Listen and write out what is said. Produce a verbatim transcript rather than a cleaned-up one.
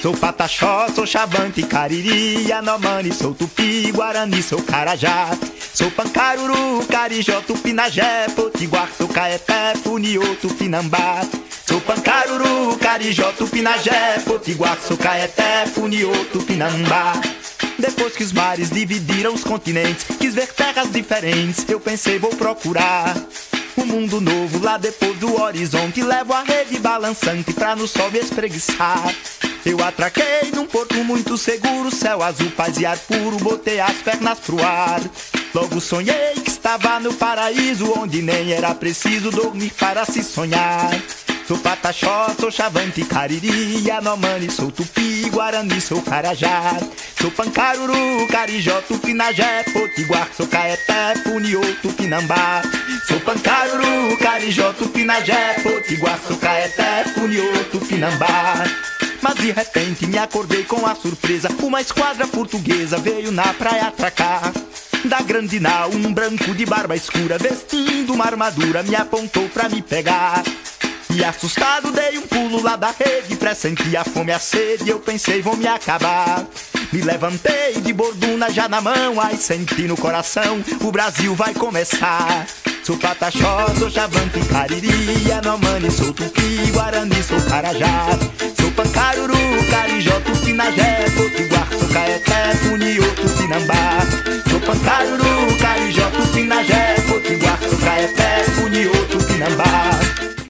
Sou Pataxó, sou Xavante, Cariri, Yanomami, sou Tupi, Guarani, sou Carajá. Sou Pancaruru, Carijó, Tupinagé, Potiguar, sou Caeté, Funiô, Tupinambá. Sou Pancaruru, Carijó, Tupinagé, Potiguar, sou Caeté, Funiô, Tupinambá. Depois que os mares dividiram os continentes, quis ver terras diferentes, eu pensei vou procurar um mundo novo lá depois do horizonte. Levo a rede balançante pra no sol me espreguiçar. Eu atraquei num porto muito seguro, céu azul, paz e ar puro, botei as pernas pro ar. Logo sonhei que estava no paraíso, onde nem era preciso dormir para se sonhar. Sou Pataxó, sou Xavante, Cariri, Yanomami, sou Tupi, Guarani, sou Carajá. Sou Pancaruru, Carijó, Tupinagé, Potiguar, sou Caeté, Funiô, Tupinambá. Sou Pancaruru, Carijó, Tupinagé, Potiguar, sou Caeté, Funiô, Tupinambá. Mas de repente me acordei com a surpresa, uma esquadra portuguesa veio na praia atracar. Da grande nau, um branco de barba escura, vestindo uma armadura, me apontou pra me pegar. E assustado dei um pulo lá da rede, pressenti a fome e a sede, eu pensei vou me acabar. Me levantei de borduna já na mão, ai senti no coração, o Brasil vai começar. Sou Pataxó, sou Xavante, Cariri, Yanomami, sou Tupi, Guarani, sou Carajá. Sou Pancaruru, Carijó, Tupinagé, Potiguar, sou Caeté, Funiô, Tupinambá. Sou Pancaruru, Carijó, Tupinagé, Potiguar, sou Caeté, Funiô, Tupinambá.